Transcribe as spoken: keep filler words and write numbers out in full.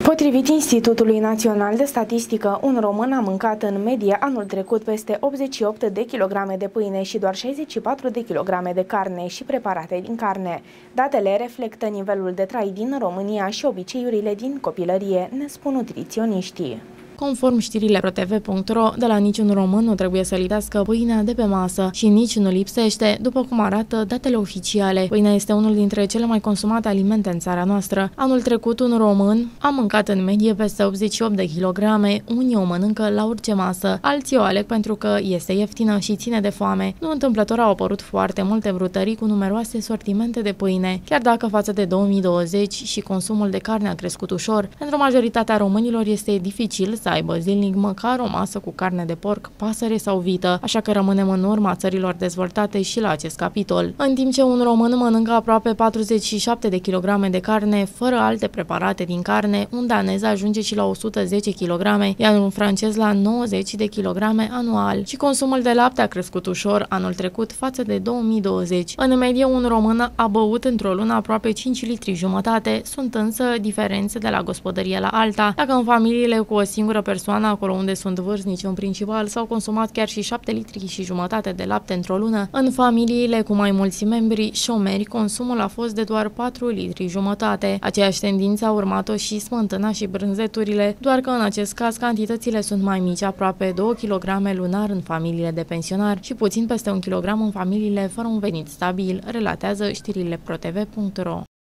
Potrivit Institutului Național de Statistică, un român a mâncat în medie anul trecut peste optzeci și opt de kilograme de pâine și doar șaizeci și patru de kilograme de carne și preparate din carne. Datele reflectă nivelul de trai din România și obiceiurile din copilărie, ne spun nutriționiștii. Conform știrile pro T V punct ro, de la niciun român nu trebuie să lipsească pâinea de pe masă și nici nu lipsește, după cum arată datele oficiale. Pâinea este unul dintre cele mai consumate alimente în țara noastră. Anul trecut, un român a mâncat în medie peste optzeci și opt de kilograme, unii o mănâncă la orice masă, alții o aleg pentru că este ieftină și ține de foame. Nu întâmplător au apărut foarte multe brutării cu numeroase sortimente de pâine. Chiar dacă față de două mii douăzeci și consumul de carne a crescut ușor, pentru majoritatea românilor este dificil să aibă zilnic măcar o masă cu carne de porc, pasăre sau vită, așa că rămânem în urma țărilor dezvoltate și la acest capitol. În timp ce un român mănâncă aproape patruzeci și șapte de kilograme de carne, fără alte preparate din carne, un danez ajunge și la o sută zece kilograme, iar un francez la nouăzeci de kilograme anual. Și consumul de lapte a crescut ușor anul trecut față de două mii douăzeci. În medie, un român a băut într-o lună aproape cinci litri jumătate, sunt însă diferențe de la gospodărie la alta. Dacă în familiile cu o singură persoană, acolo unde sunt vârstnici în principal, s-au consumat chiar și șapte litri și jumătate de lapte într-o lună. În familiile cu mai mulți membri șomeri, consumul a fost de doar patru litri jumătate. Aceeași tendință a urmat-o și smântâna și brânzeturile, doar că în acest caz cantitățile sunt mai mici, aproape două kilograme lunar în familiile de pensionari și puțin peste un kilogram în familiile fără un venit stabil, relatează știrile pro T V punct ro.